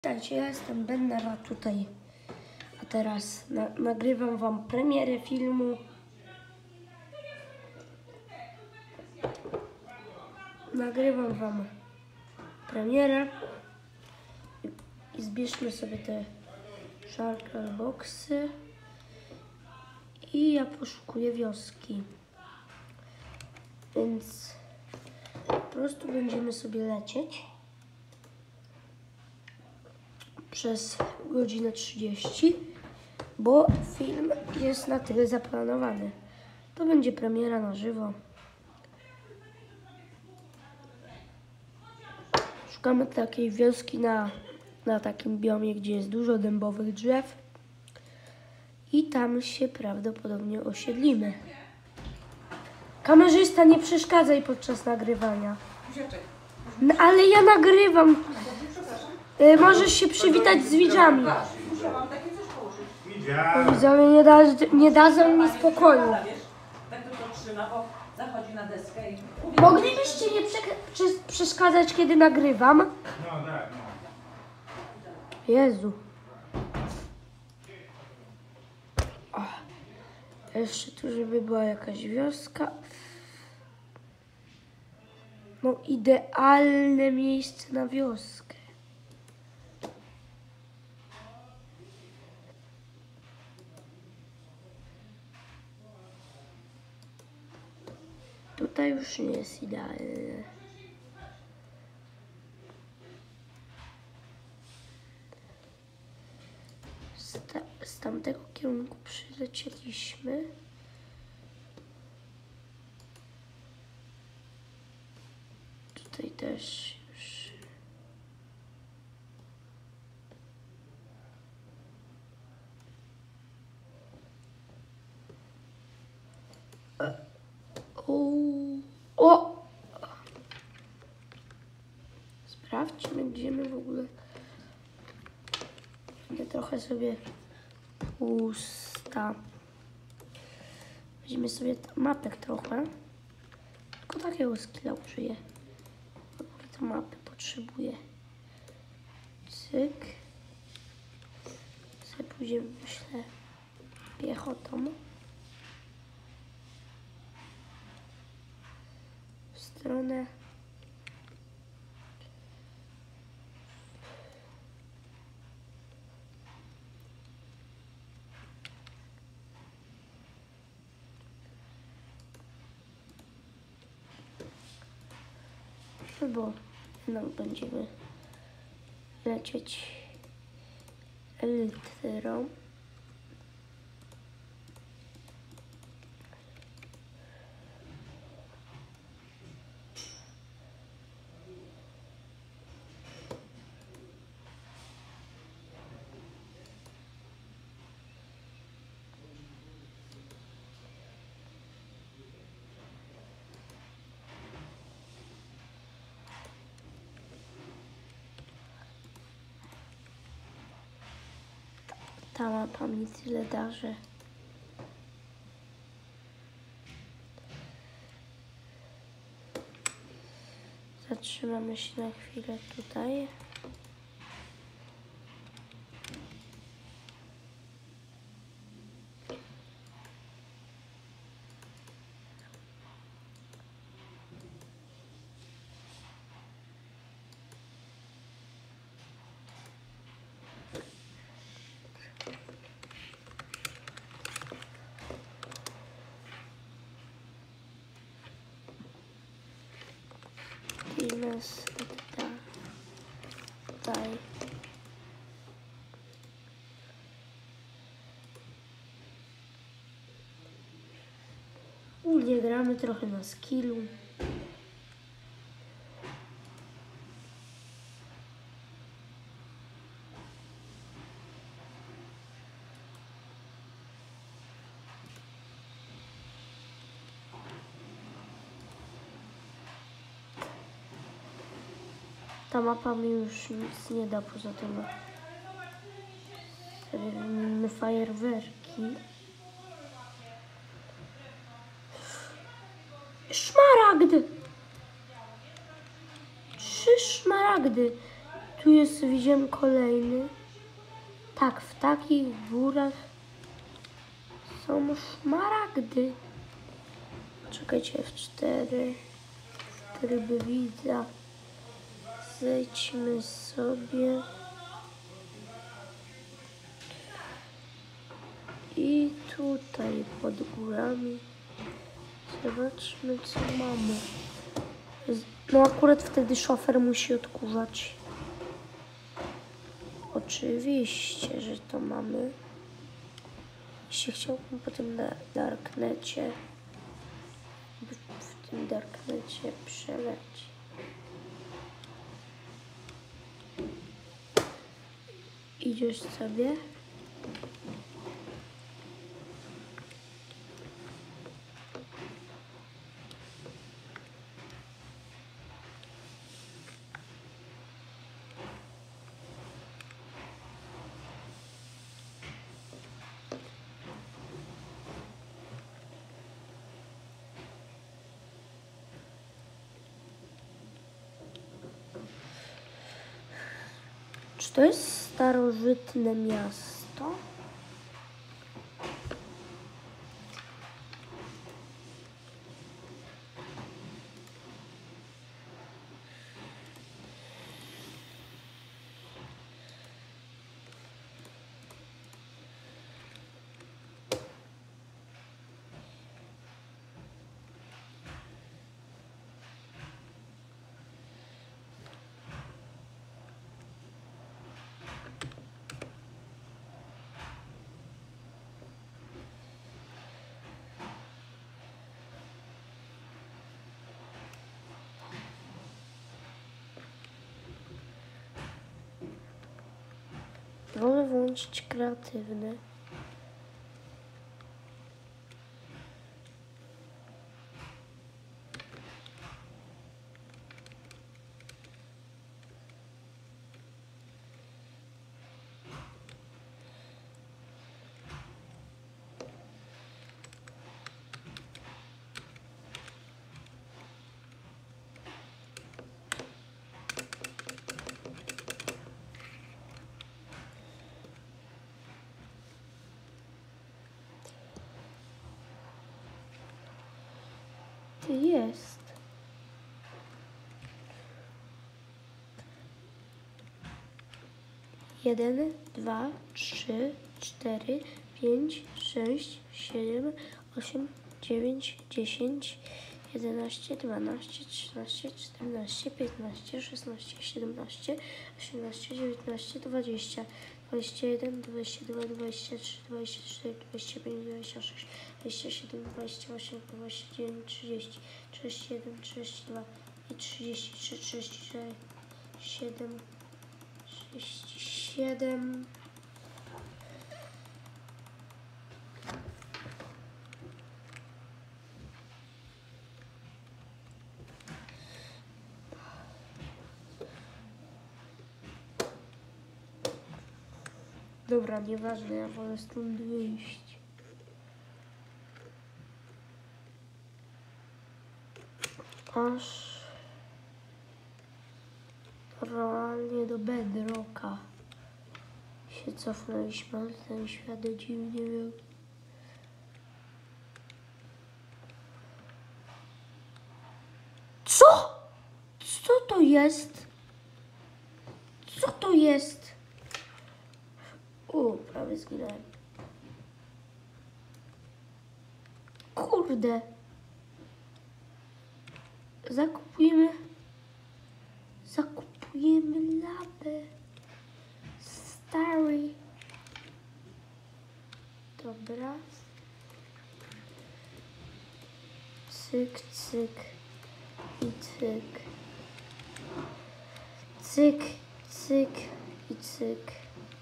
Witajcie, ja jestem Bennera tutaj, a teraz nagrywam wam premierę filmu. Nagrywam wam premierę i zbierzmy sobie te Sharkal Boxy i ja poszukuję wioski, więc po prostu będziemy sobie lecieć przez godzinę 30, bo film jest na tyle zaplanowany. To będzie premiera na żywo. Szukamy takiej wioski na takim biomie, gdzie jest dużo dębowych drzew i tam się prawdopodobnie osiedlimy. Kamerzysta, nie przeszkadzaj podczas nagrywania. No, ale ja nagrywam. Możesz się przywitać z widzami. Musiałam takie coś położyć. Widzowie nie dadzą mi spokoju. Tak to trzyma, bo zachodzi na deskę i... Moglibyście nie przeszkadzać, kiedy nagrywam? No tak, no. Jezu. O, jeszcze tu, żeby była jakaś wioska. No, idealne miejsce na wioskę. Tutaj już nie jest idealne. Z tamtego kierunku przylecieliśmy. Tutaj też już. O! Sprawdźmy, gdzie my w ogóle. Będę trochę sobie pusta. Weźmiemy sobie mapek trochę. Tylko takiego skilla użyję. Tę mapę potrzebuję. Cyk. Sobie później myślę piechotą. W stronę. Bo jednak będziemy lecieć elytrą. Ta mapa mi tyle da, że zatrzymamy się na chwilę tutaj. I nas tutaj. Nie gramy trochę na skillu. Ta mapa mi już nic nie da poza tym. Sobie wymienimy fajerwerki. Szmaragd! 3 szmaragdy. Tu jest, widziałem kolejny. Tak, w takich górach są szmaragdy. Czekajcie, F4. Tryby widza. Zejdźmy sobie. I tutaj pod górami. Zobaczmy, co mamy. No akurat wtedy szofer musi odkurzać. Oczywiście, że to mamy. Jeśli chciałbym po tym darknecie, w tym darknecie przeleci. Idziesz sobie. Czy to jest starożytne miasto? Wolę włączyć kreatywny. Jest. Jeden, dwa, trzy, 4, 5, 6, 7, 8, 9, 10, 11, 12, 13, 14, 15, 16, 17, 18, 19, 20, 21, 22, 23, 24, 25, 26, 27, 28, 29, 30, 31, 32 i 33, 34, 7, 37. Dobra, nieważne, ja wolę stąd wyjść. Aż realnie do Bedrocka się cofnęliśmy, ale ten świat dziwnie był. Co? Co to jest? Co to jest? Prawie zginąłem. Kurde. Zakupujemy labę. Stary. Dobra. Cyk, cyk i cyk. Cyk, cyk i cyk.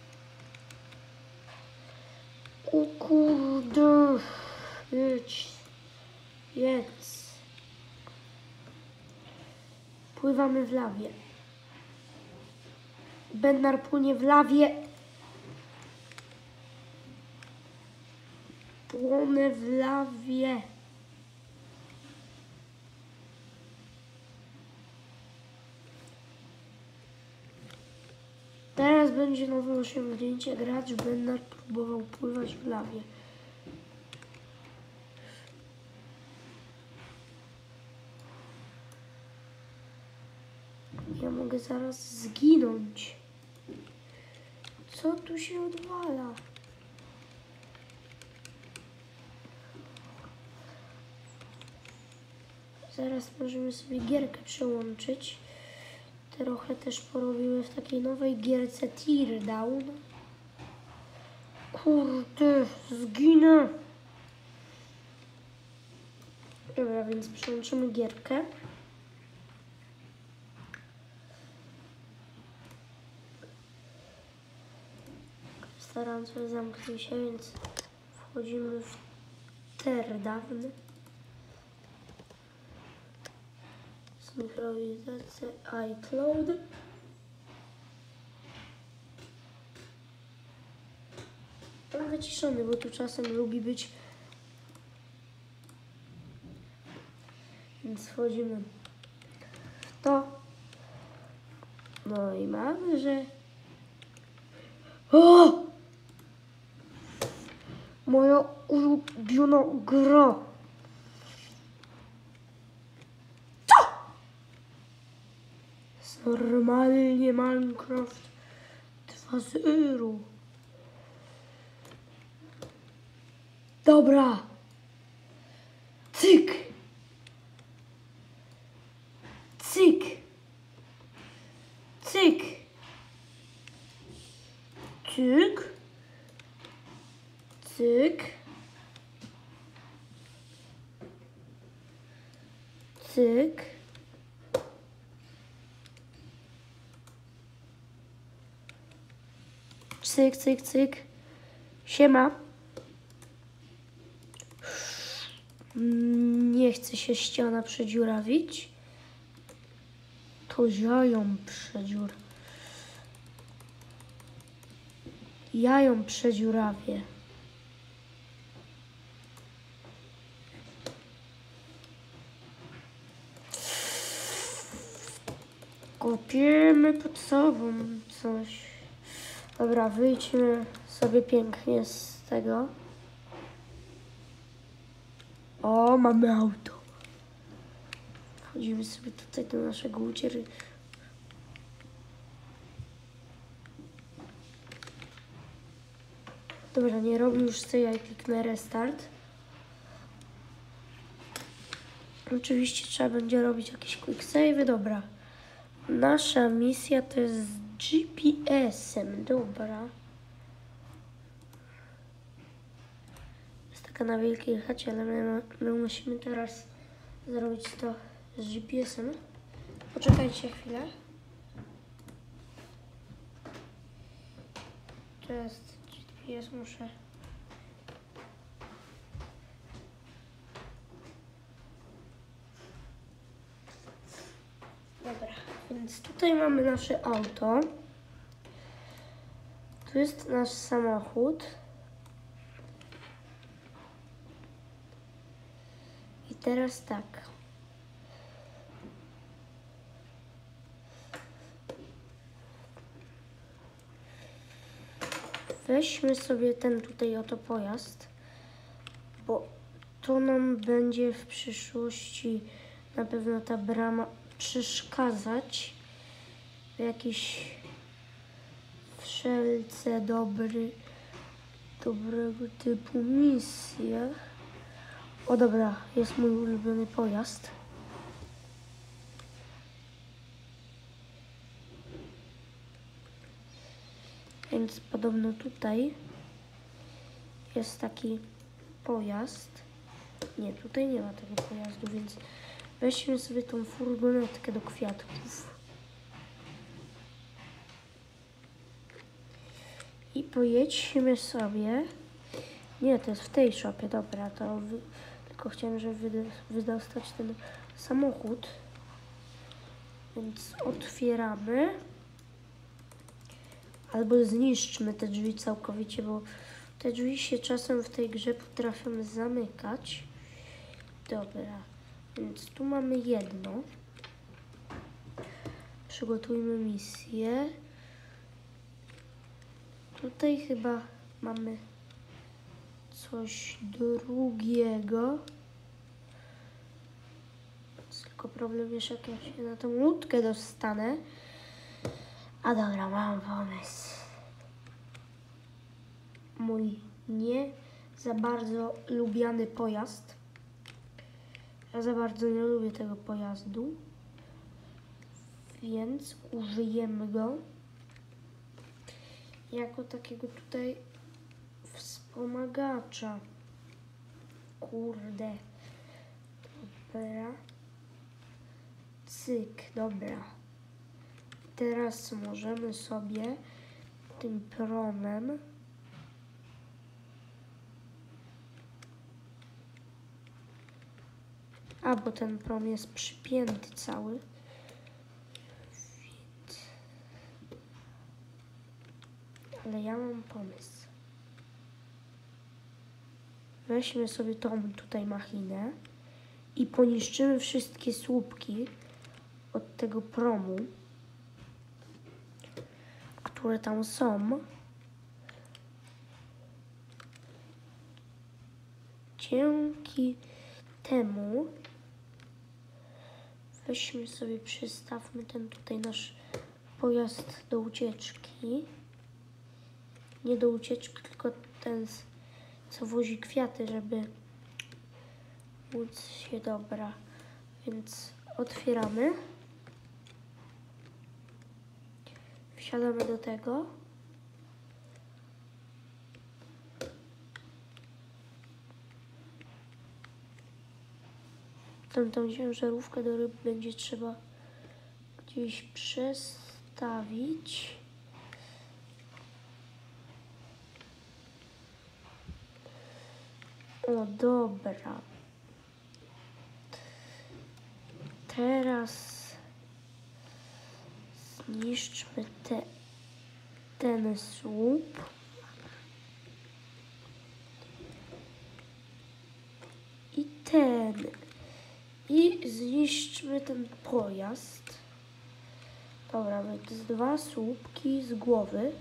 O kurde. Jedz. Pływamy w lawie. Bednar płynie w lawie. Płonę w lawie. Teraz będzie nowe osiągnięcie. Gracz Bernard próbował pływać w lawie. Ja mogę zaraz zginąć. Co tu się odwala? Zaraz możemy sobie gierkę przełączyć. Trochę też porobiły w takiej nowej gierce Teardown. Kurde, zginę. Dobra, więc przełączymy gierkę. Staram się zamknąć się, więc wchodzimy w Teardown. Synchronizacja iCloud. Mam wyciszony, bo tu czasem lubi być. Więc wchodzimy w to. No i mamy, że... O! Moja ulubiona gra. Normalnie Minecraft 2.0. Dobra. Cyk. Cyk. Cyk. Cyk. Cyk. Cyk. Cyk, cyk, cyk. Siema. Nie chce się ściana przedziurawić. To ja ją Ja ją przedziurawię. Kopiemy pod sobą coś. Dobra, wyjdźmy sobie pięknie z tego. O, mamy auto. Wchodzimy sobie tutaj do naszego uciery. Dobra, nie robię już tej, ja kliknę restart. Oczywiście trzeba będzie robić jakieś quick save. Dobra. Nasza misja to jest z GPS-em. Dobra. Jest taka na wielkiej chacie, ale my musimy teraz zrobić to z GPS-em. Poczekajcie chwilę. To jest GPS, muszę... Dobra, więc tutaj mamy nasze auto. Tu jest nasz samochód. I teraz tak. Weźmy sobie ten tutaj oto pojazd, bo to nam będzie w przyszłości na pewno ta brama przeszkadzać w jakiejś wszelce dobrego typu misjach. O dobra, jest mój ulubiony pojazd. Więc podobno tutaj jest taki pojazd. Nie, tutaj nie ma tego pojazdu, więc weźmy sobie tą furgonetkę do kwiatków. I pojedźmy sobie. Nie, to jest w tej szopie, dobra, to tylko chciałem, żeby wydostać ten samochód. Więc otwieramy. Albo zniszczmy te drzwi całkowicie, bo te drzwi się czasem w tej grze potrafią zamykać. Dobra, więc tu mamy jedno. Przygotujmy misję. Tutaj chyba mamy coś drugiego. Tylko problem jest, jak ja się na tą łódkę dostanę. A dobra, mam pomysł. Mój nie za bardzo lubiany pojazd. Ja za bardzo nie lubię tego pojazdu. Więc użyjemy go jako takiego tutaj wspomagacza. Kurde. Dobra. Cyk, dobra. Teraz możemy sobie tym promem bo ten prom jest przypięty cały. Więc... Ale ja mam pomysł. Weźmy sobie tą tutaj machinę i poniszczymy wszystkie słupki od tego promu, które tam są. Dzięki temu weźmy sobie, przystawmy ten tutaj nasz pojazd do ucieczki. Nie do ucieczki, tylko ten, co wozi kwiaty, żeby móc się dobra. Więc otwieramy. Wsiadamy do tego. Tą ciężarówkę do ryb będzie trzeba gdzieś przestawić. O, dobra. Teraz zniszczmy ten słup. I ten. I zniszczmy ten pojazd. Dobra, więc 2 słupki z głowy.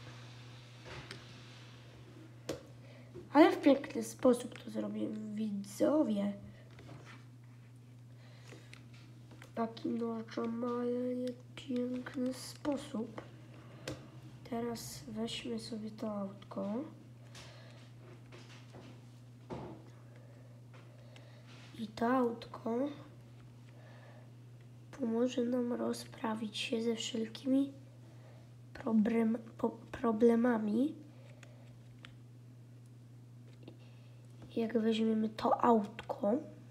Ale w piękny sposób to zrobię, widzowie. Taki normalnie piękny sposób. Teraz weźmy sobie to autko. I to autko pomoże nam rozprawić się ze wszelkimi problemami. Jak weźmiemy to autko,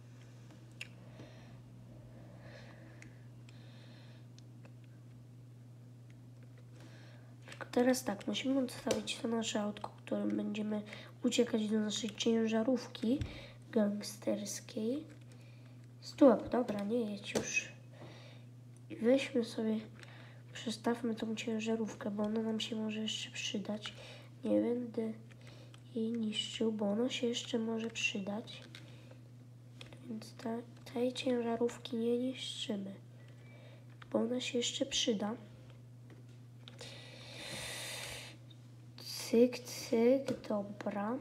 tylko teraz tak, musimy odstawić to nasze autko, którym będziemy uciekać do naszej ciężarówki gangsterskiej. Stop, dobra, nie jedź już. I weźmy sobie, przestawmy tą ciężarówkę, bo ona nam się może jeszcze przydać. Nie będę jej niszczył, bo ona się jeszcze może przydać. Więc tej ciężarówki nie niszczymy, bo ona się jeszcze przyda. Cyk, cyk, dobra.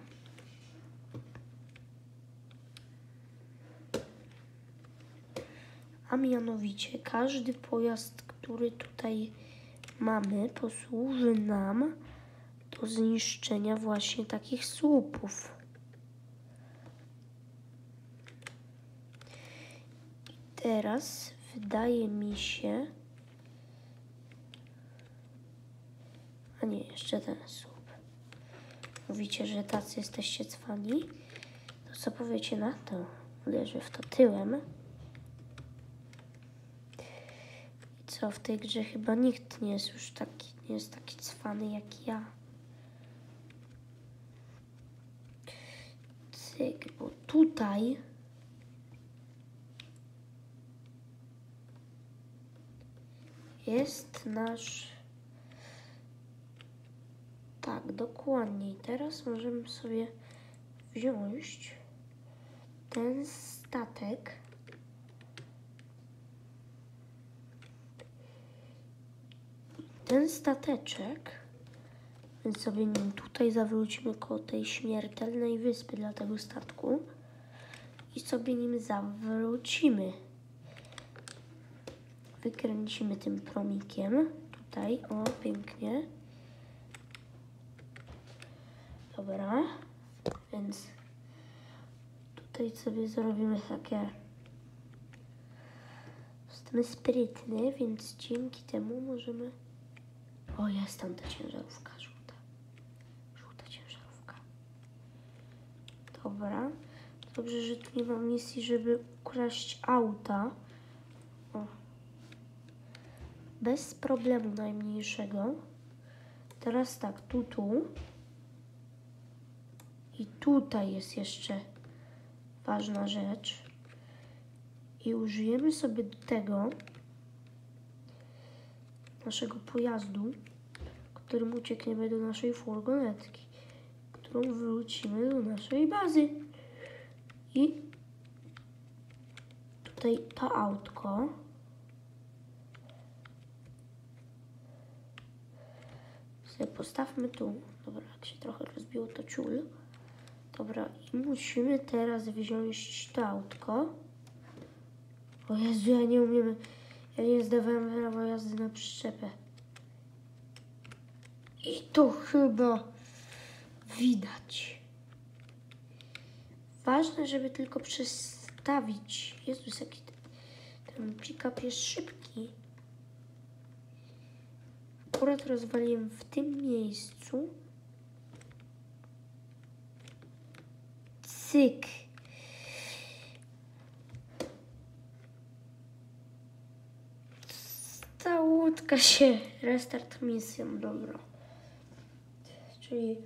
A mianowicie każdy pojazd, który tutaj mamy, posłuży nam do zniszczenia właśnie takich słupów. I teraz wydaje mi się... A nie, jeszcze ten słup. Mówicie, że tacy jesteście cwani? To co powiecie na to? Uderzę w to tyłem. I co, w tej grze chyba nikt nie jest już taki, nie jest taki cwany jak ja. Cyk, bo tutaj jest nasz... Tak, dokładnie. I teraz możemy sobie wziąć ten statek ten stateczek Więc sobie nim tutaj zawrócimy koło tej śmiertelnej wyspy dla tego statku. I sobie nim zawrócimy. Wykręcimy tym promikiem. Tutaj, o, pięknie. Dobra, więc tutaj sobie zrobimy takie... Jestem sprytny, więc dzięki temu możemy... O, jest tam ta ciężarówka żółta. Żółta ciężarówka. Dobra. Dobrze, że tu nie mam misji, żeby ukraść auta. O. Bez problemu najmniejszego. Teraz tak, tu. I tutaj jest jeszcze ważna rzecz. I użyjemy sobie tego naszego pojazdu, którym uciekniemy do naszej furgonetki, którą wrócimy do naszej bazy. I tutaj to autko sobie postawmy tu. Dobra, jak się trochę rozbiło, to ciul. Dobra, i musimy teraz wziąć to autko. O Jezu, ja nie umiem. Ja nie zdawałem prawa jazdy na przyczepę. I to chyba widać. Ważne, żeby tylko przestawić. Jezus, jaki ten pick-up jest szybki. Akurat rozwaliłem w tym miejscu. Cyk. Ta łódka się... Restart misją, dobra. Czyli...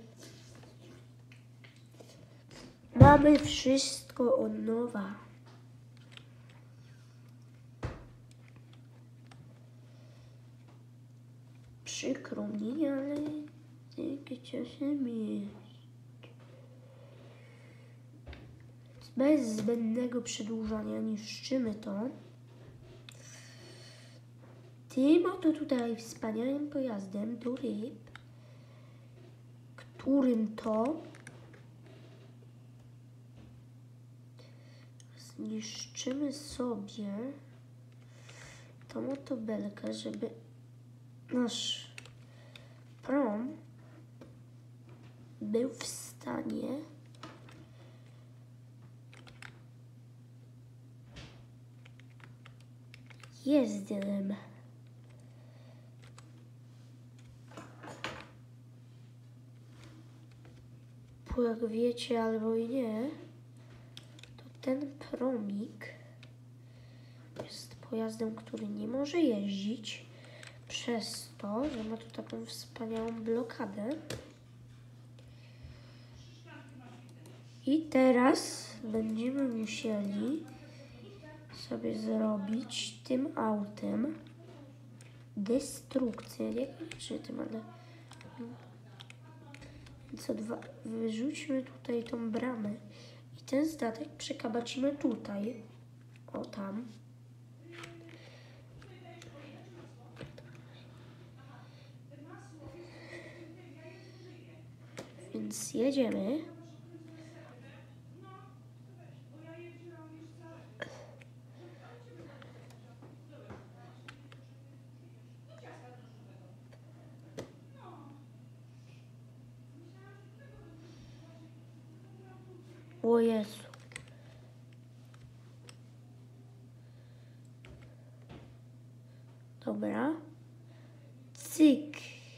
Mamy wszystko od nowa. Przykro mi, ale takie czasem jest. Bez zbędnego przedłużania niszczymy to. Tym oto tutaj wspaniałym pojazdem do ryb, którym to zniszczymy sobie tą oto belkę, żeby nasz prom był w stanie jezdem. Bo jak wiecie albo i nie, to ten promik jest pojazdem, który nie może jeździć przez to, że ma tu taką wspaniałą blokadę. I teraz będziemy musieli sobie zrobić tym autem destrukcję. Nie wiem, czy tym, ale... Wyrzućmy tutaj tą bramę i ten statek przekabacimy tutaj. O, tam. Więc jedziemy. O Jezu. Dobra. Cyk.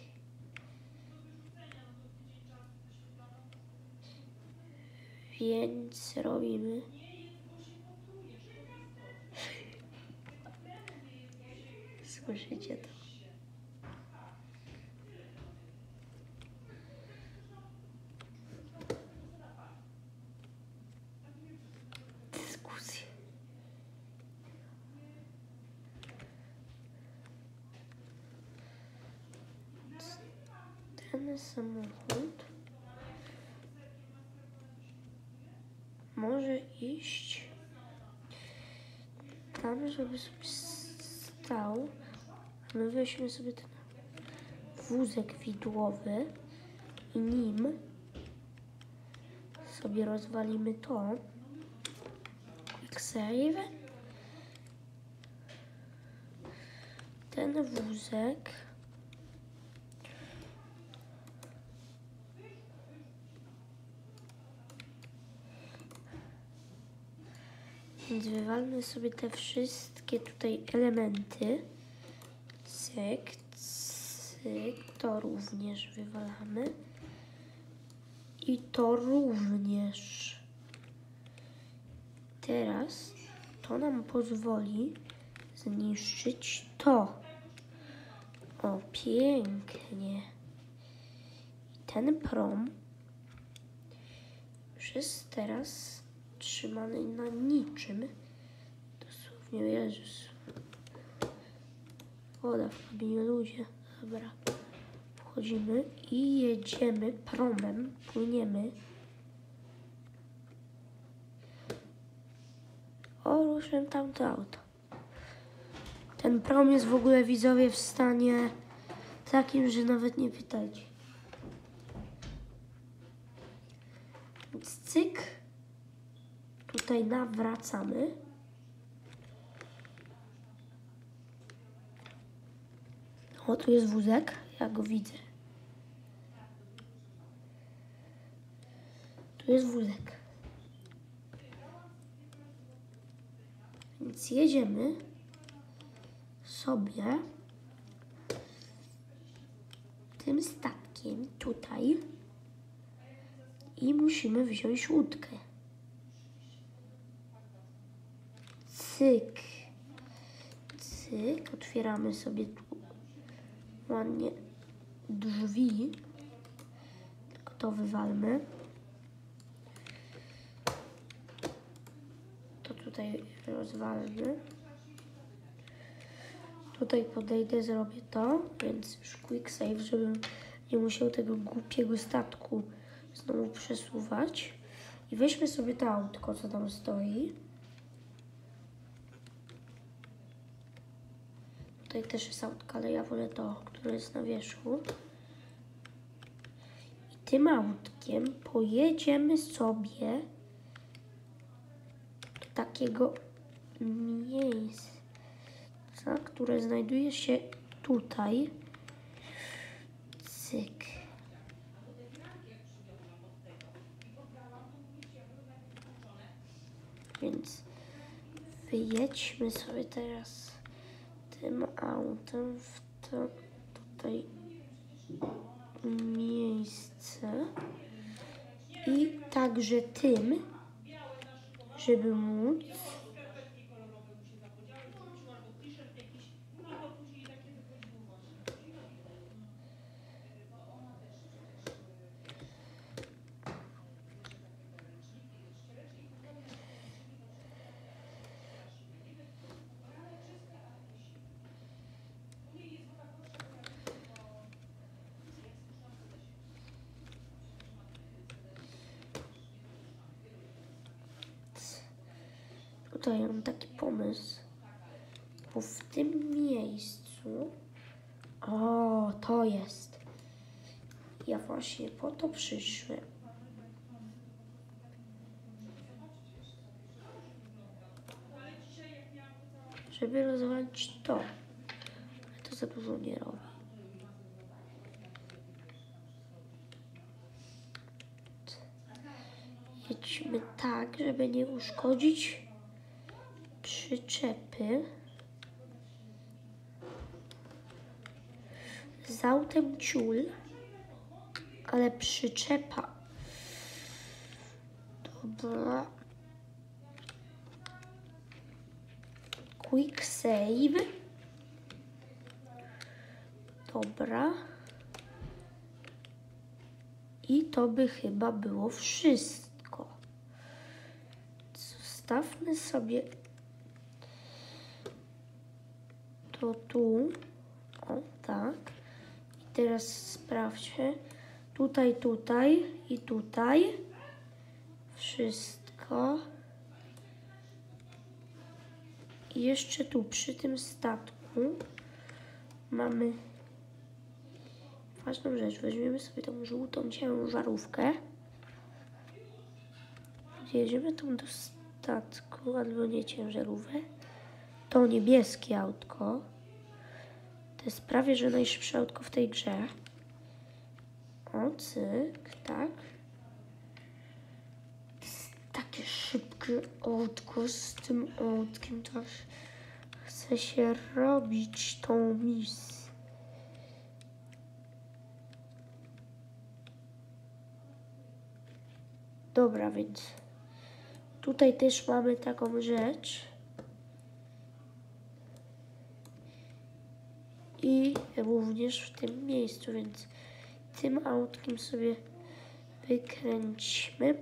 Więc robimy. Słyszycie to? Dyskusje. Ten samochód może iść tam, żeby sobie stał. My weźmy sobie ten wózek widłowy I nim sobie rozwalimy to. Quick save. Ten wózek. Więc wywalmy sobie te wszystkie tutaj elementy. Cyk, cyk. To również wywalamy. I to również. Teraz to nam pozwoli zniszczyć to. O, pięknie. I ten prom już jest teraz trzymany na niczym. Dosłownie, Jezus. Woda w kabinie, ludzie. Dobra. Wchodzimy i jedziemy promem. Płyniemy. O, ruszę tamto auto. Ten prom jest w ogóle, widzowie, w stanie takim, że nawet nie pytajcie. Więc cyk. Tutaj nawracamy. O, tu jest wózek. Ja go widzę. Tu jest wózek. Więc jedziemy sobie tym statkiem tutaj i musimy wziąć łódkę. Cyk, cyk, otwieramy sobie tu ładnie drzwi, tylko to wywalmy. To tutaj rozwalmy. Tutaj podejdę, zrobię to, więc już quick save, żebym nie musiał tego głupiego statku znowu przesuwać. I weźmy sobie to autko, co tam stoi. Tutaj też jest autko, ale ja wolę to, które jest na wierzchu. I tym autkiem pojedziemy sobie do takiego miejsca, które znajduje się tutaj. Cyk. Więc wyjedźmy sobie teraz tym autem w to tutaj miejsce i także tym, żeby móc tutaj mam taki pomysł, bo w tym miejscu, o, to jest, ja właśnie po to przyszłem, żeby rozwalić to, ale to za dużo nie robi. Jedźmy tak, żeby nie uszkodzić przyczepy. Z autem ciul, ale przyczepa. Dobra. Quick save. Dobra. I to by chyba było wszystko. Zostawmy sobie to tu. O, tak. I teraz sprawdźcie. Tutaj, tutaj i tutaj. Wszystko. I jeszcze tu przy tym statku mamy ważną rzecz. Weźmiemy sobie tą żółtą ciężarówkę. Jedziemy tą do statku, albo nie ciężarówkę. To niebieskie autko. To jest prawie, że najszybsze autko w tej grze. O, cyk, tak. To jest takie szybkie autko. Z tym autkiem to aż chce się robić tą misję. Dobra, więc tutaj też mamy taką rzecz. I również w tym miejscu, więc tym autkiem sobie wykręcimy.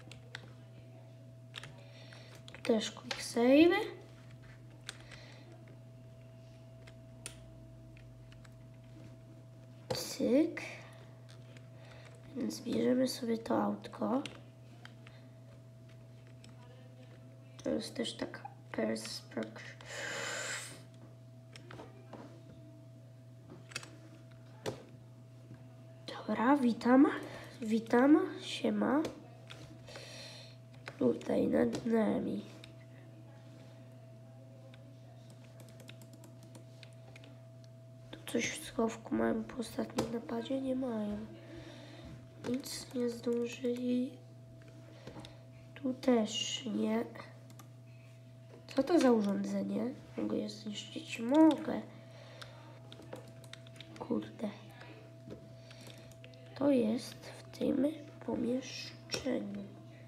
Tu też quick save. Cyk. Więc bierzemy sobie to autko. To jest też taka perspektywa. Dobra, witam, siema. Tutaj nad nami. Tu coś w schowku mają po ostatnim napadzie? Nie mają. Nic nie zdążyli. Tu też nie. Co to za urządzenie? Mogę je zniszczyć? Mogę. Kurde. To jest w tym pomieszczeniu.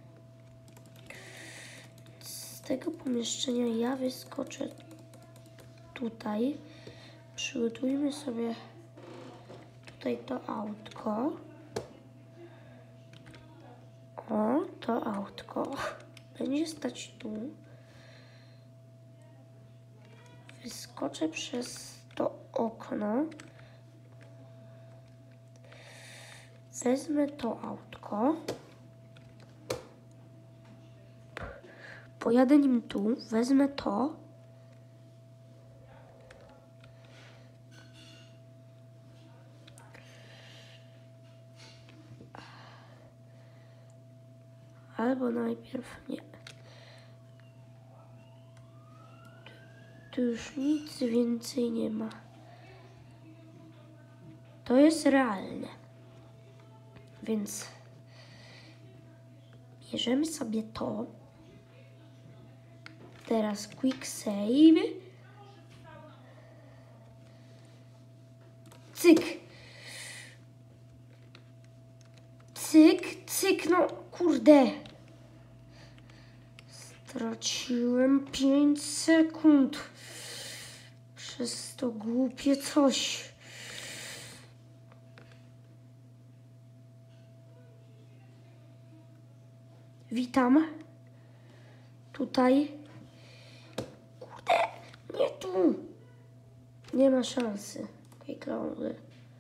Z tego pomieszczenia ja wyskoczę tutaj. Przygotujmy sobie tutaj to autko. O, to autko będzie stać tu. Wyskoczę przez to okno. Wezmę to autko. Pojadę nim tu. Wezmę to. Albo najpierw nie. Tu już nic więcej nie ma. To jest realne. Więc bierzemy sobie to. Teraz quick save. Cyk. Cyk, cyk, no kurde. Straciłem 5 sekund. Przez to głupie coś. Witam. Tutaj. Kurde, nie tu. Nie ma szansy. Kliknąłem.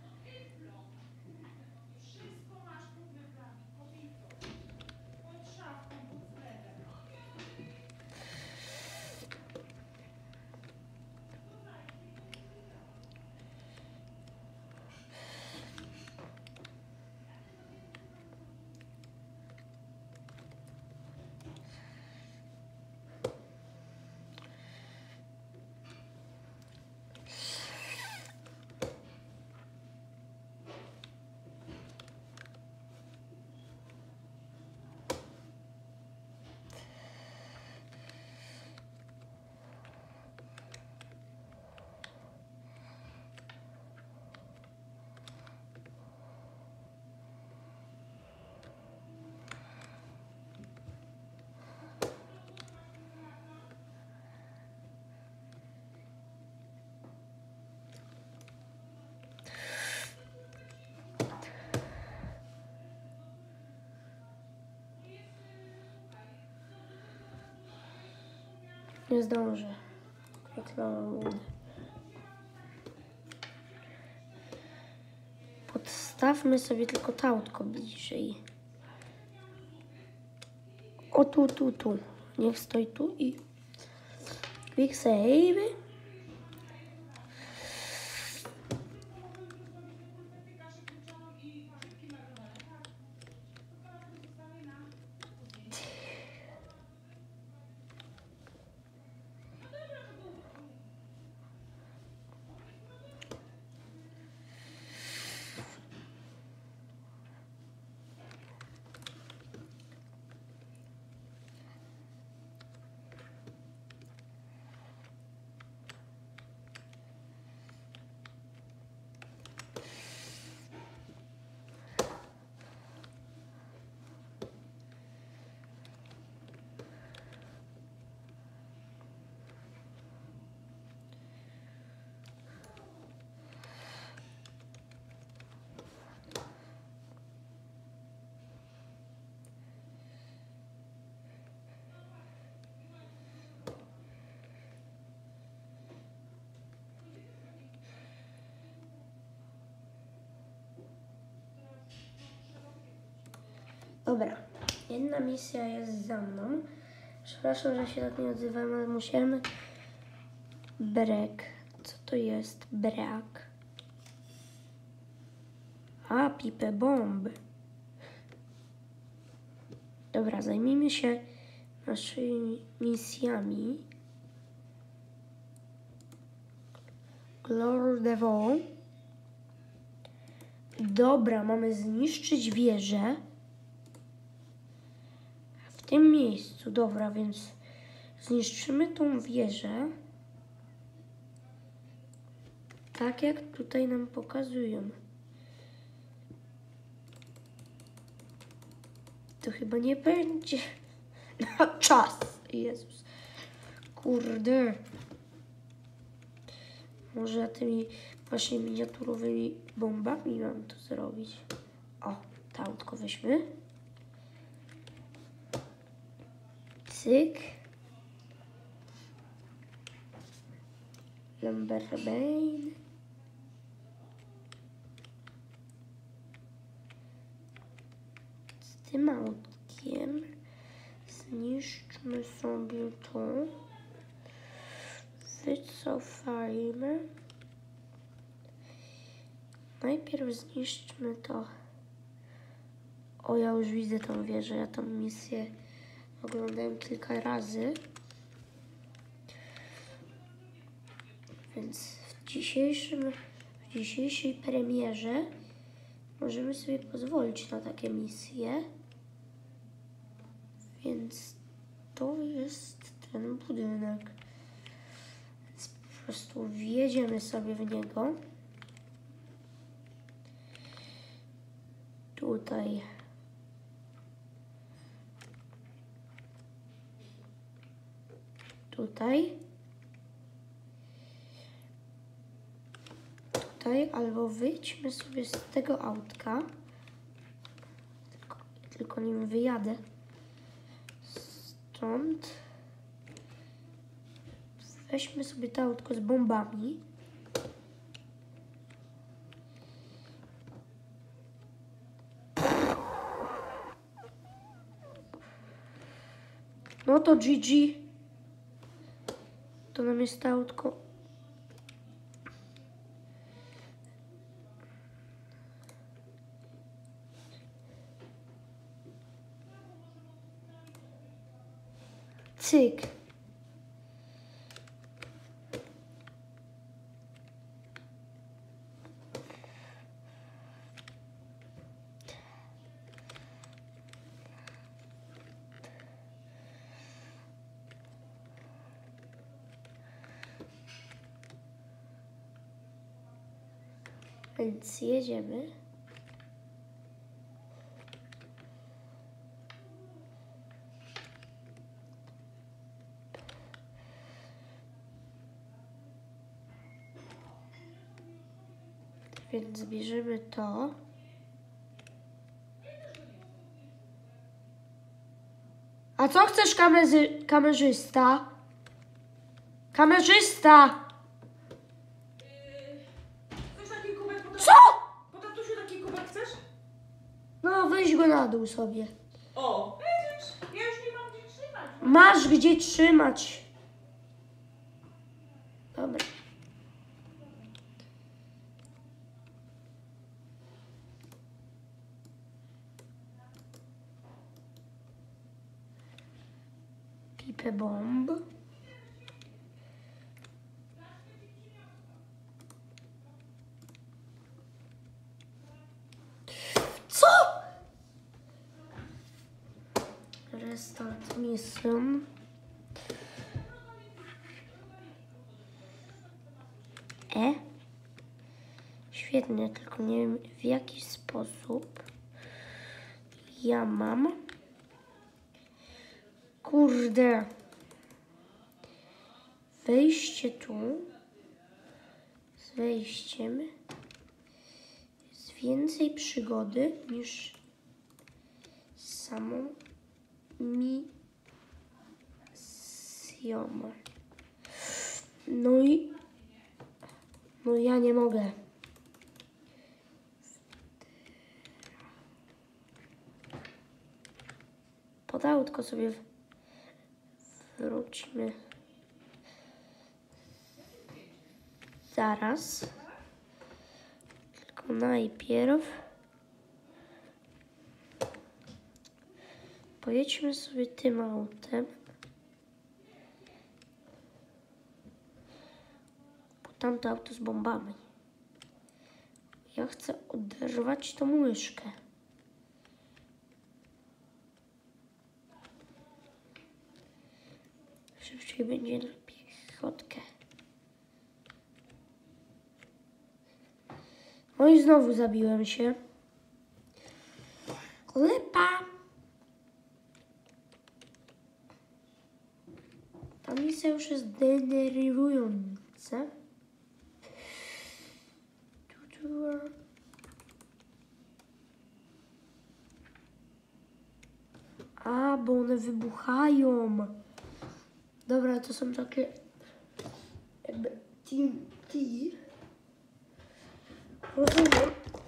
Nie zdążę. Kliknąłem. Podstawmy sobie tylko to autko bliżej. O tu. Niech stoi tu i quick save. Dobra, jedna misja jest za mną. Przepraszam, że się tak nie odzywam, ale musimy... Brek. Co to jest brak? A, pipę bomb. Dobra, zajmijmy się naszymi misjami. Glory Devil. Dobra, mamy zniszczyć wieżę. W tym miejscu, dobra, więc zniszczymy tą wieżę. Tak jak tutaj nam pokazują. To chyba nie będzie na czas. Jezus. Kurde. Może tymi właśnie miniaturowymi bombami mam to zrobić. O, to autko weźmy. Cyk. Lumberbane. Z tym autkiem zniszczmy sobie to. Wycofajmy. Najpierw zniszczmy to. O, ja już widzę tą wieżę. Ja tą misję oglądałem kilka razy. Więc w dzisiejszej premierze możemy sobie pozwolić na takie misje. Więc to jest ten budynek. Więc po prostu wjedziemy sobie w niego. Tutaj. Tutaj. Tutaj, albo wyjdźmy sobie z tego autka. Tylko nim wyjadę. Stąd. Weźmy sobie to autko z bombami. No to GG. To nam jest to autko. Cyk. Więc jedziemy. Więc bierzemy to. A co chcesz, kamerzysta? Kamerzysta! Chcesz taki kubek? Co? Po tatusiu taki kubek chcesz? No, weź go na dół sobie. O, widzisz? Ja już nie mam gdzie trzymać. Masz gdzie trzymać. Dobra. Pipę bomb. Co? Restart mission. Świetnie, tylko nie wiem w jaki sposób ja mam. Kurde. Wejście tu. Z wejściem jest więcej przygody niż samą misją. No ja nie mogę. pod autko sobie wróćmy. Zaraz. Tylko najpierw pojedźmy sobie tym autem. Bo tamto auto z bombami. Ja chcę oderwać tą łyżkę. Szybciej będzie na piechotkę. No i znowu zabiłem się. Lipa! Ta misja już jest denerwująca. A, bo one wybuchają. Dobra, to są takie jakby TNT. Rozumiem.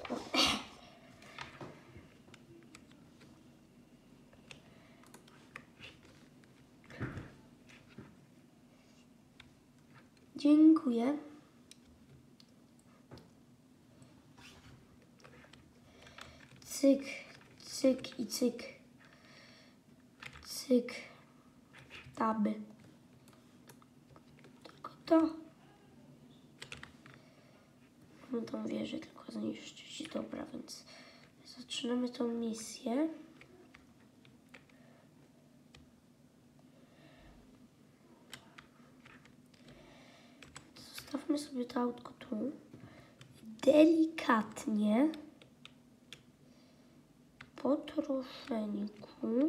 Dziękuję. Cyk, cyk i cyk. Cyk. Taby. Tylko to. No tą wieżę tylko zniszczyć. Dobra, więc zaczynamy tą misję. Zostawmy sobie to autko tu. Delikatnie. Po troszeczku.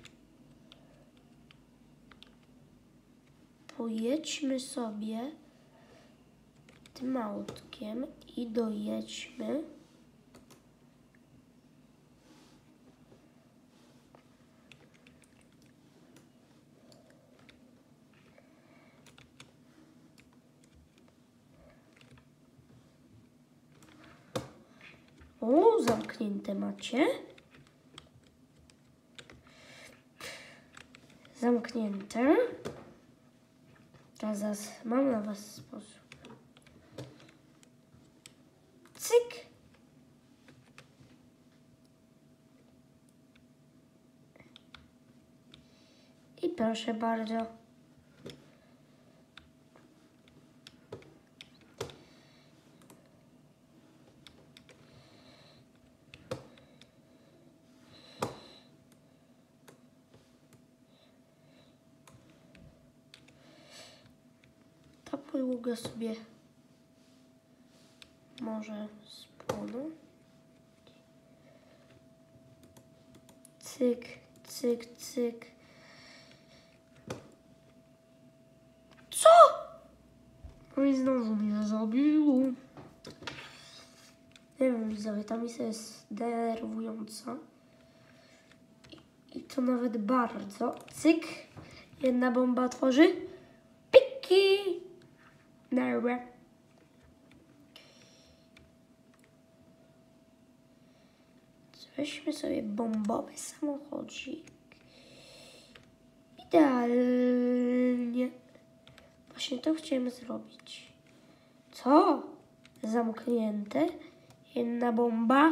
Pojedźmy sobie tym autkiem i dojedźmy. O, zamknięte macie. Zamknięte. Teraz mam na was sposób. Cyk. I proszę bardzo. Ta podłoga sobie może spłonąć. Cyk, cyk, cyk. Co? No i znowu mnie zabiło. Nie wiem, widzowie, ta misja jest denerwująca. I to nawet bardzo. Cyk. Jedna bomba tworzy. Piki. Dobra. Weźmy sobie bombowy samochodzik. Idealnie. Właśnie to chciałem zrobić. Co? Zamknięte. Jedna bomba.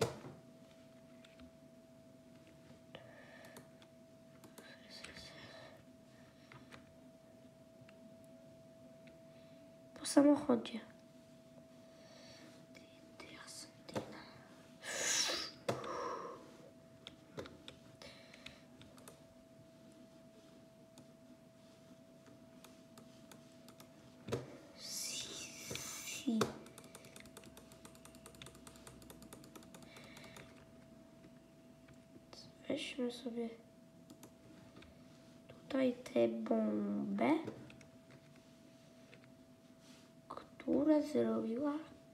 Po samochodzie. Weźmy sobie tutaj tę bombę, która zrobiła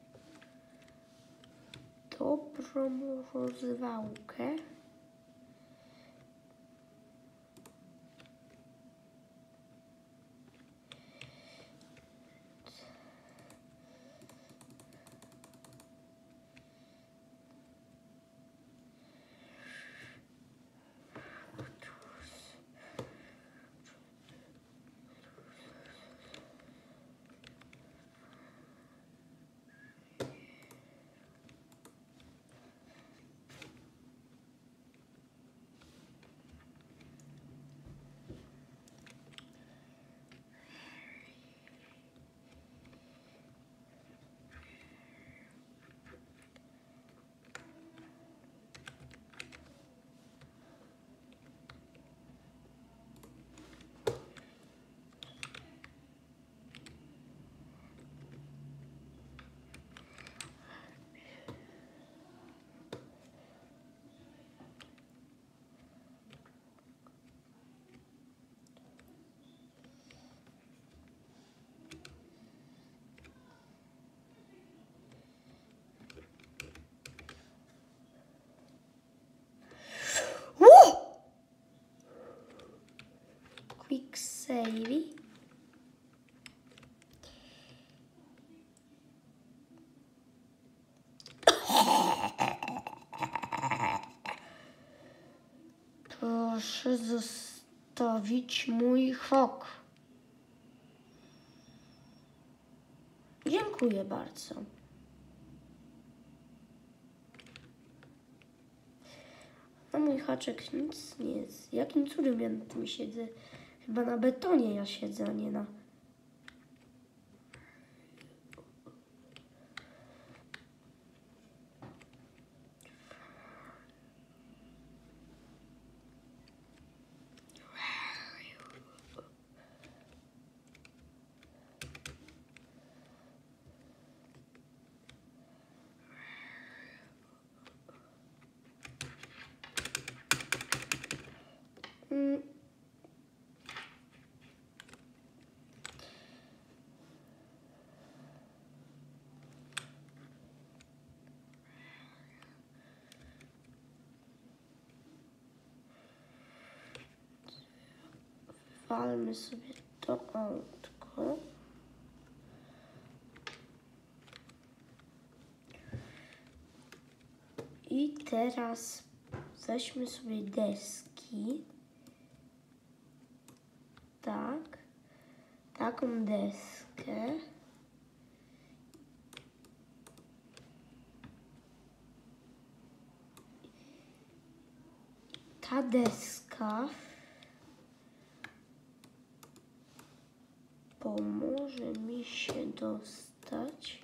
dobrą rozwałkę. save. Proszę zostawić mój hok. Dziękuję bardzo. A mój haczek nic nie jest. Jakim cudem ja na tym siedzę? Chyba na betonie ja siedzę, a nie na... Walmy sobie to autko. I teraz weźmy sobie deski. Tak. Taką deskę. Ta deska pomoże mi się dostać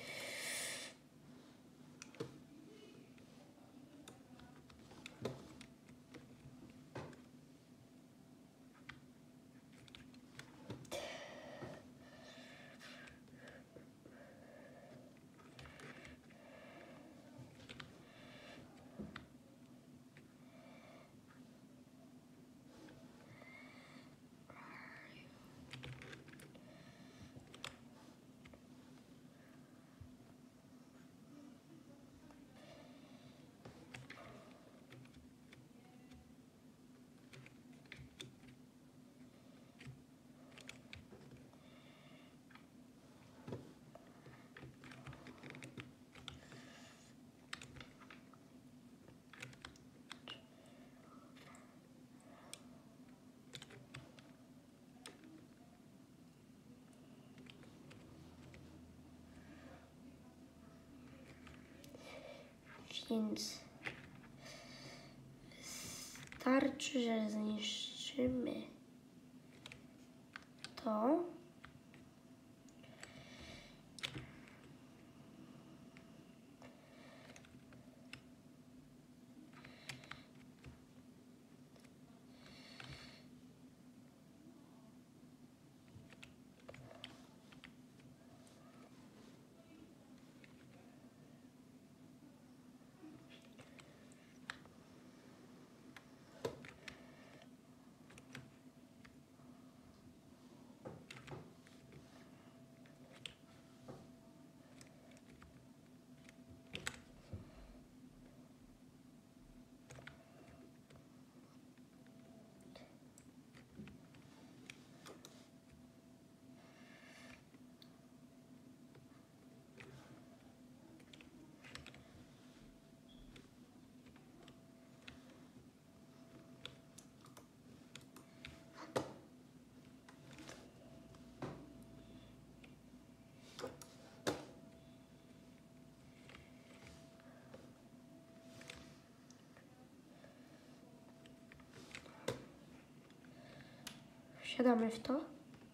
więc wystarczy, że zniszczymy to. Wsiadamy w to.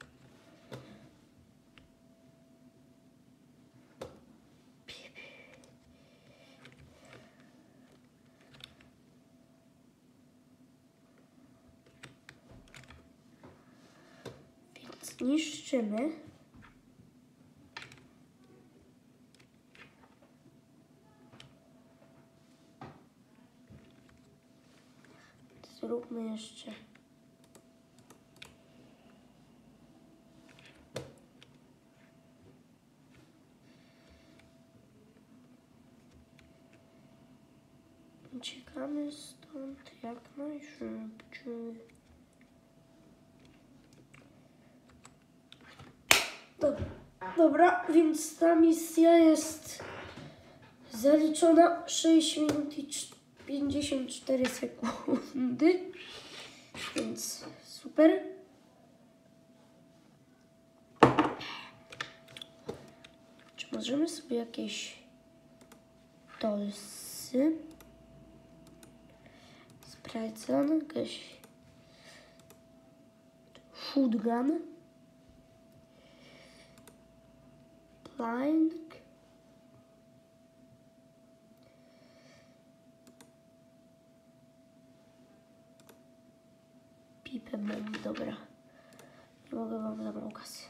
Więc niszczymy. Zróbmy jeszcze. Uciekamy stąd jak najszybciej. Dobra, więc ta misja jest zaliczona 6 minut i 54 sekundy, więc super. Czy możemy sobie jakieś dolsy? Sprawdzam, jakaś shotgun, plank, pipę mam, dobra. Nie mogę wam zabrać kasy.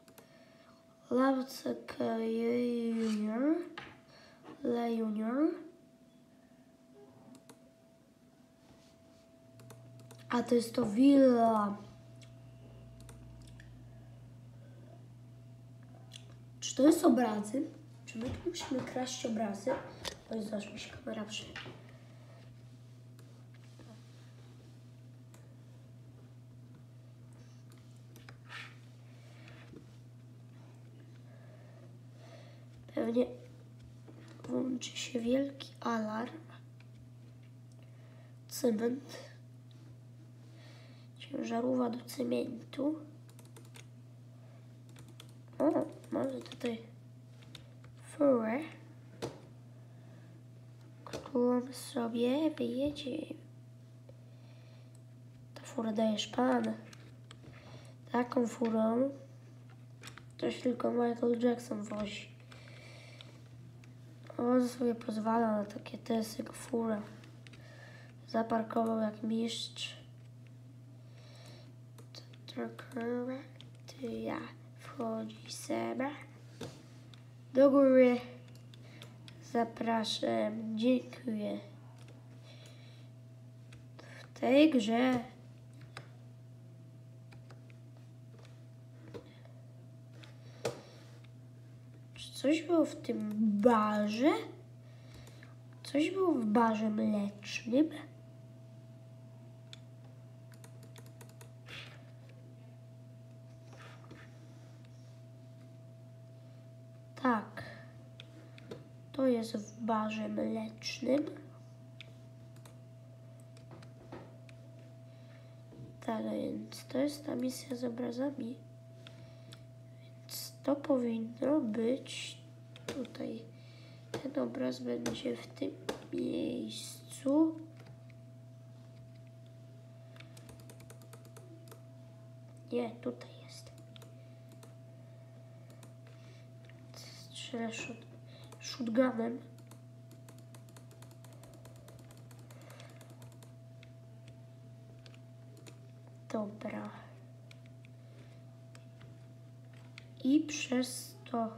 Lawce Junior, Le Junior. A to jest to willa. Czy to jest obrazy? Czy my tu musimy kraść obrazy? Oj, zaraz mi się kamera Pewnie włączy się wielki alarm. Cement. Ciężarówka do cementu. O, mamy tutaj furę, którą sobie wyjedzie. Ta fura dajesz pan. Taką furą to się tylko Michael Jackson wozi. On sobie pozwala na takie testy jak fura. Zaparkował jak mistrz. To ja wchodzi sobie. Do góry. Zapraszam. Dziękuję. W tej grze czy coś było w tym barze? Coś było w barze mlecznym? Tak, to jest w barze mlecznym. Tak, więc to jest ta misja z obrazami. Więc to powinno być tutaj. Ten obraz będzie w tym miejscu. Nie, tutaj jest. Strzelę shotgunem. Dobra. I przez to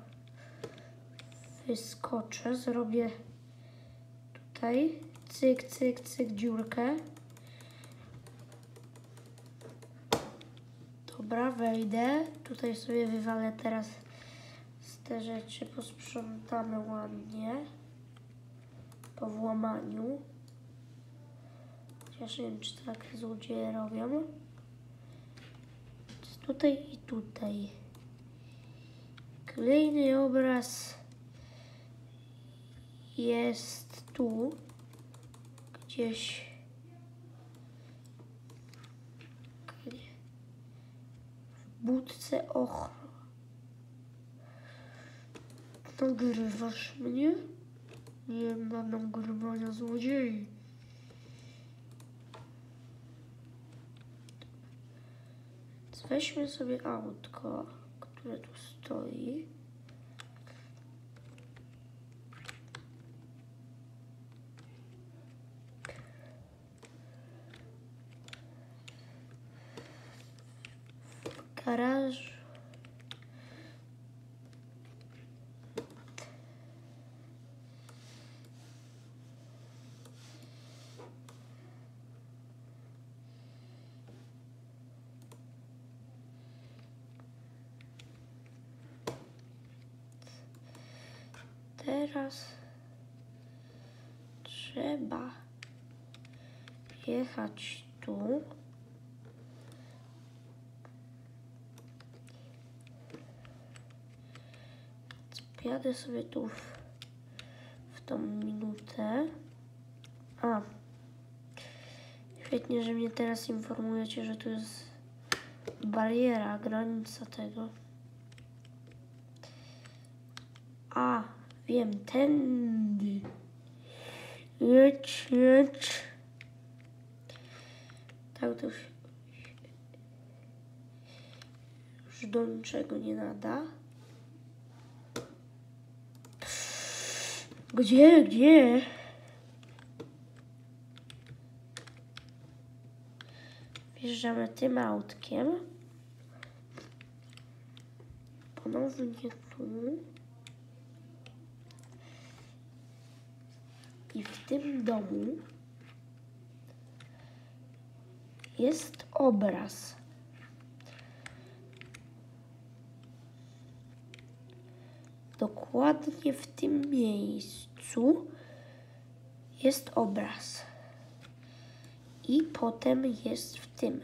wyskoczę, zrobię tutaj cyk, cyk, cyk, dziurkę. Dobra, wejdę. Tutaj sobie wywalę teraz te rzeczy, posprzątamy ładnie po włamaniu. Chociaż nie wiem, czy to tak złodzieje robią. Jest tutaj i tutaj. Kolejny obraz jest tu, gdzieś. W budce ochrony. Nagrywasz mnie? Nie ma nagrywania złodziei. Więc weźmy sobie autko, które tu stoi. W garażu. Teraz trzeba jechać tu. Wjadę sobie tu w tą minutę. A. Świetnie, że mnie teraz informujecie, że tu jest bariera, granica tego. A, wiem, tędy. Jedź. Tak to się już do niczego nie nada. Gdzie? Wjeżdżamy tym autkiem. Ponownie tu. I w tym domu jest obraz. Dokładnie w tym miejscu jest obraz. I potem jest w tym.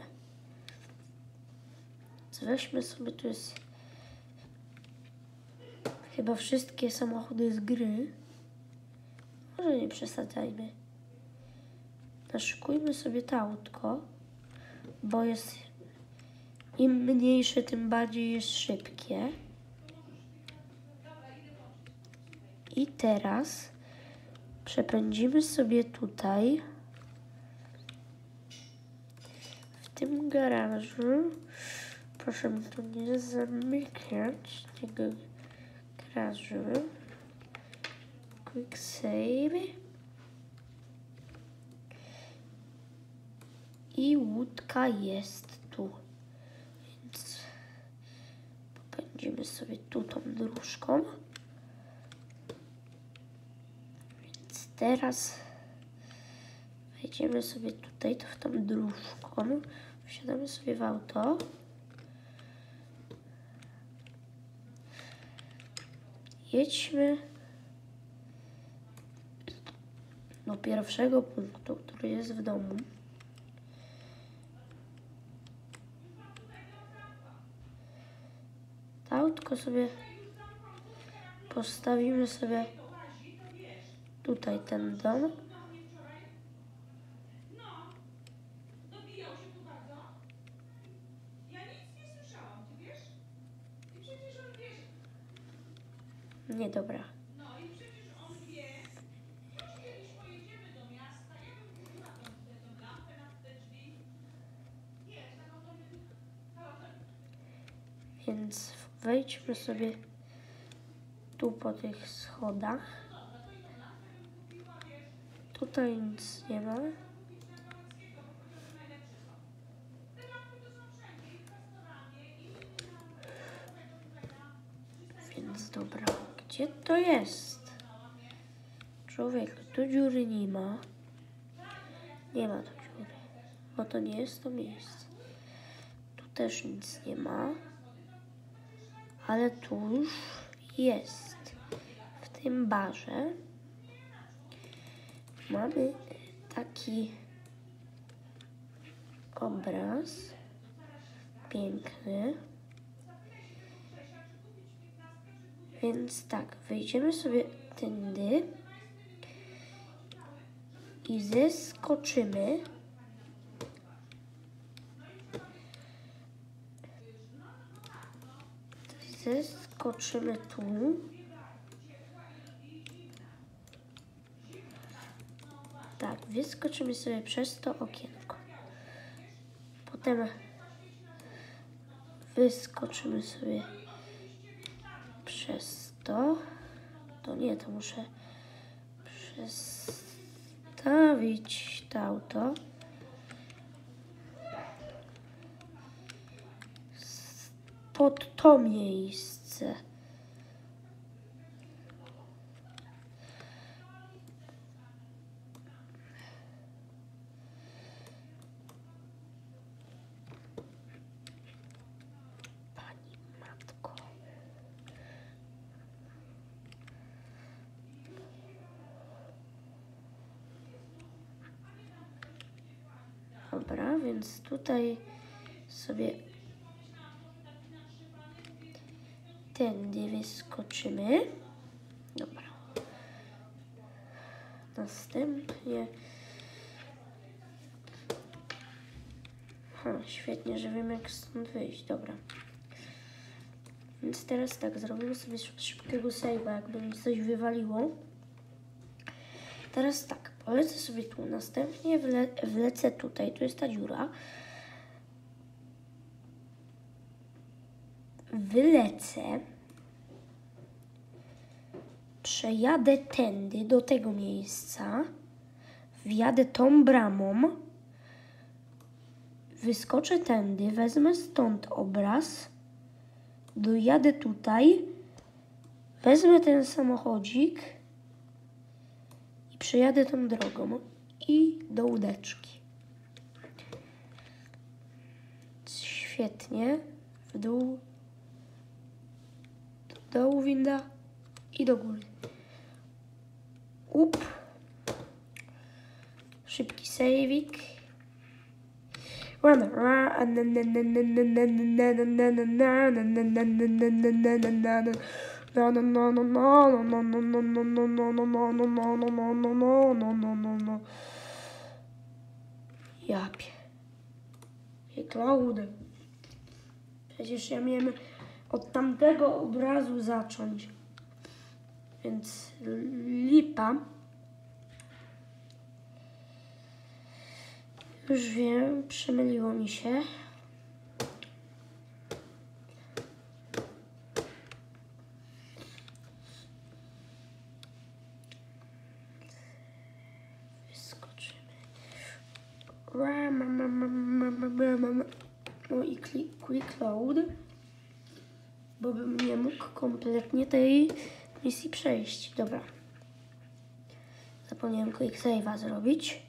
Weźmy sobie, tu jest chyba wszystkie samochody z gry. Może nie przesadzajmy. Naszykujmy sobie to autko, bo jest im mniejsze, tym bardziej jest szybkie. I teraz przepędzimy sobie tutaj w tym garażu. Proszę mi tu nie zamykać tego garażu. Quick save. I łódka jest tu. Więc popędzimy sobie tu tą dróżką. Więc teraz wejdziemy sobie tutaj, to w tą dróżką. Wsiadamy sobie w auto. Jedźmy do pierwszego punktu, który jest w domu. To autko sobie postawimy sobie tutaj ten dom. Nie, dobra. Więc wejdźmy sobie tu po tych schodach. Tutaj nic nie ma. Więc dobra, gdzie to jest? Człowieku, tu dziury nie ma. Nie ma tu dziury, bo to nie jest to miejsce. Tu też nic nie ma. Ale tu już jest. W tym barze mamy taki obraz piękny. Więc tak, wejdziemy sobie tędy i zeskoczymy. Zeskoczymy tu. Tak, wyskoczymy sobie przez to okienko. Potem wyskoczymy sobie przez to. To nie, to muszę przestawić to auto. Pod to miejsce. Pani matko. Dobra, więc tutaj sobie tędy wyskoczymy. następnie... Świetnie, że wiem jak stąd wyjść, dobra. Więc teraz tak, zrobimy sobie szybkiego save'a, jakby mi coś wywaliło. Teraz tak, polecę sobie tu, następnie wlecę tutaj, tu jest ta dziura. Wylecę. Przejadę tędy do tego miejsca. Wjadę tą bramą. Wyskoczę tędy, wezmę stąd obraz. Dojadę tutaj. Wezmę ten samochodzik. I przejadę tą drogą. I do łódeczki. Świetnie. W dół. Do dołu winda. I do góry. Up. Szybki save'ik. Japie. Cloud. Przecież ja miałem od tamtego obrazu zacząć. Więc lipa. Już wiem, przemyliło mi się. Wyskoczymy. No i quick load. Bo bym nie mógł kompletnie tej misji przejść. Dobra. Zapomniałem quick save'a zrobić.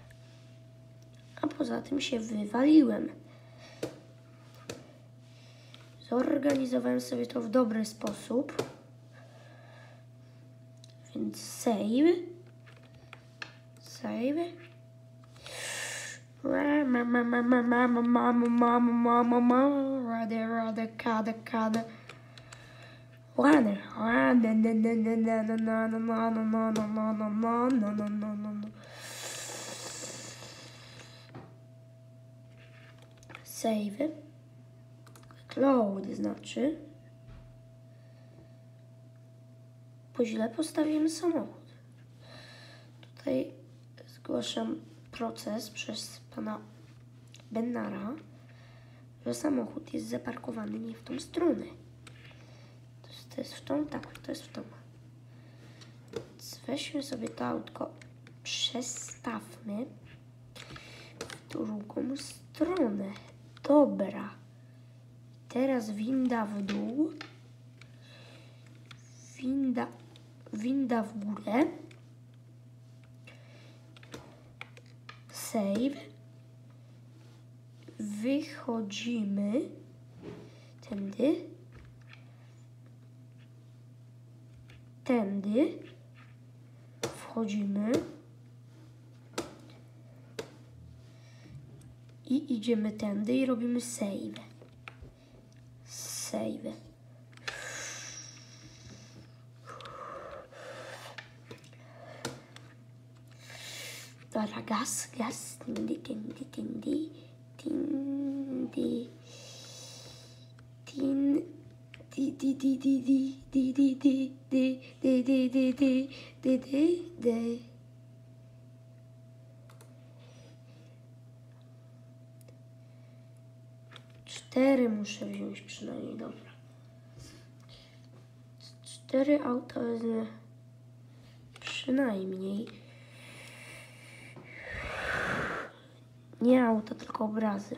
A poza tym się wywaliłem. Zorganizowałem sobie to w dobry sposób. Więc save. Save. Save. Cloud znaczy. Bo źle postawiłem samochód. Tutaj zgłaszam proces przez pana Bennara, że samochód jest zaparkowany nie w tą stronę. To jest w tą? Tak, to jest w tą. Więc weźmy sobie to autko, przestawmy w drugą stronę. Dobra. Teraz winda w dół. Winda w górę. Save. Wychodzimy. Tędy. Tędy. Wchodzimy. I idziemy tędy i robimy save. Save. Dobra, gaz. Tindy, tindy, tindy. Tindy. Cztery muszę wziąć przynajmniej, dobra. 4 auta wezmę przynajmniej. Nie auta, tylko obrazy.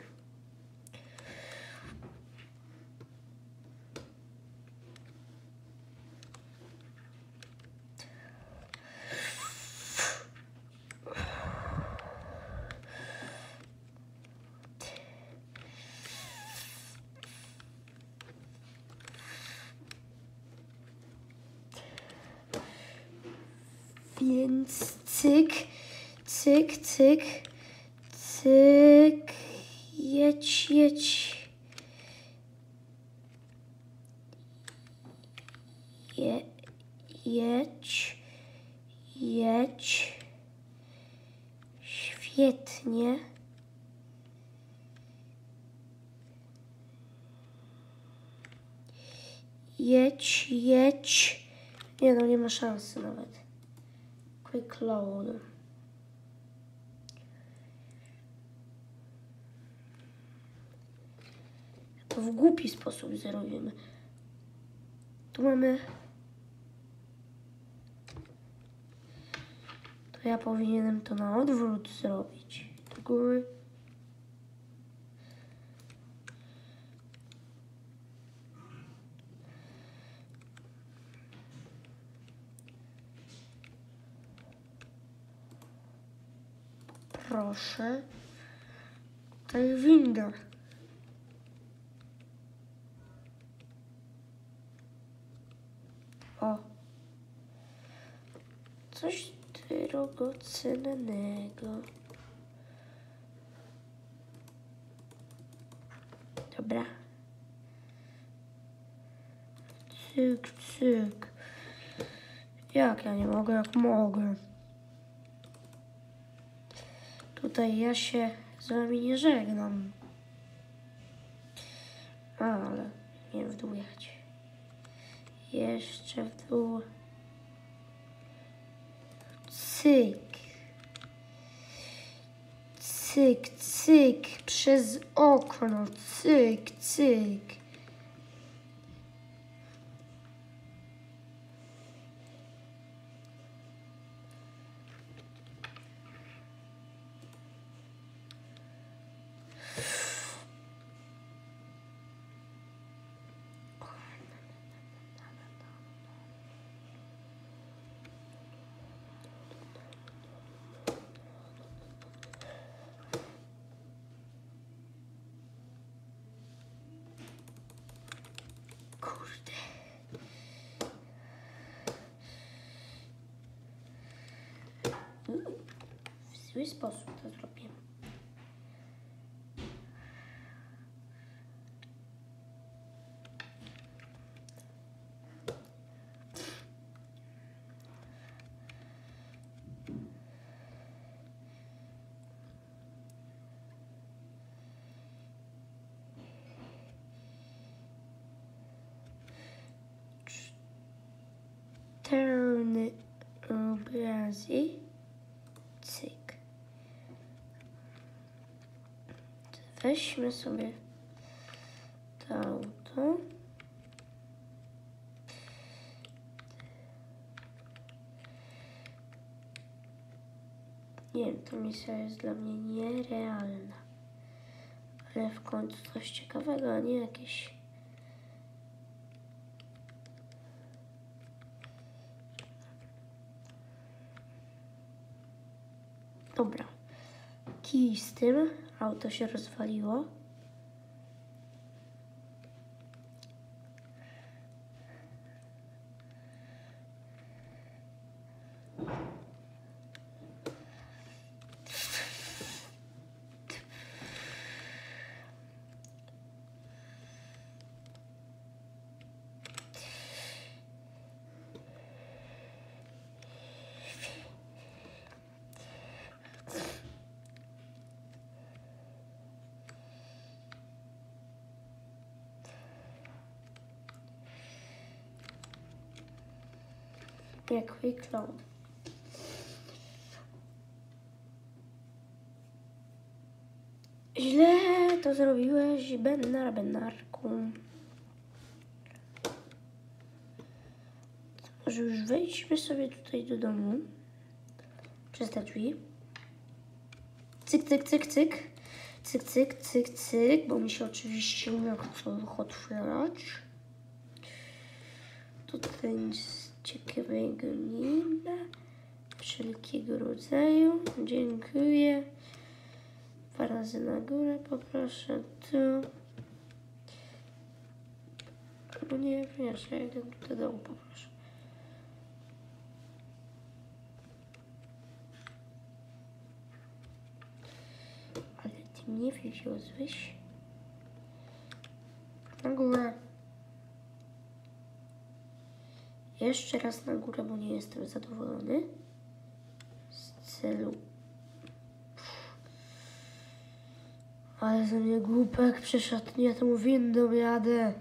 Więc cyk, cyk, cyk, cyk, jedź, jedź. Jedź, jedź. Świetnie. Jedź. Nie no, nie ma szansy nawet. Quick load. To w głupi sposób zrobimy. Tu mamy... To ja powinienem to na odwrót zrobić. Do góry. Proszę. Tutaj winda. O. Coś drogocennego. Dobra. Cyk. Jak ja nie mogę, jak mogę. Tutaj ja się z wami nie żegnam. Ale nie w dół jechać. Jeszcze w dół. Cyk. Przez okno. Cyk. Kurde. W zły sposób to zrobię. Turn obrazy. Cyk. Weźmy sobie to auto. Nie wiem, ta misja jest dla mnie nierealna. Ale w końcu coś ciekawego, a nie jakieś... Dobra. Kij z tym. Auto się rozwaliło. Jak quick load. Źle to zrobiłeś, Benarku. Może już wejdźmy sobie tutaj do domu. Przez te drzwi. Cyk, bo mi się oczywiście nie chce ich otwierać. Tutaj nic ciekawego nie ma. Wszelkiego rodzaju. Dziękuję. 2 razy na górę poproszę. Tu. Albo nie, wiesz, ja idę do domu poproszę. Ale ty nie wiozłeś. Na górę. Jeszcze raz na górę, bo nie jestem zadowolony z celu. Ale ze mnie głupek przyszedł, nie tą windą jadę.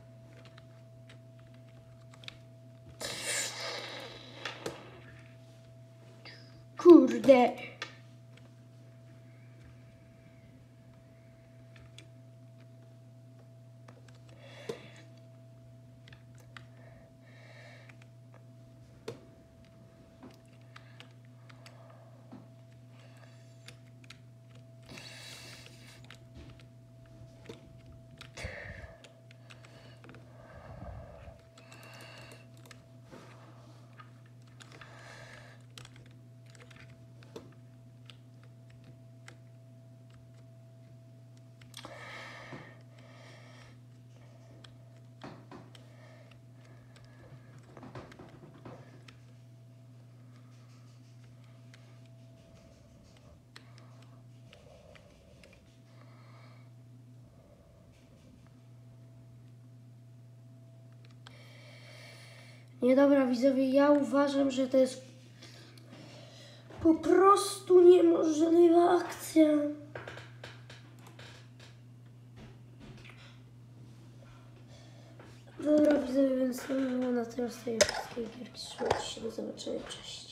Kurde. Nie, dobra, widzowie, ja uważam, że to jest po prostu niemożliwa akcja. Dobra, widzowie, więc to by było na tyle z tej wszystkiej gierki. Trzymajcie się, do zobaczenia, cześć.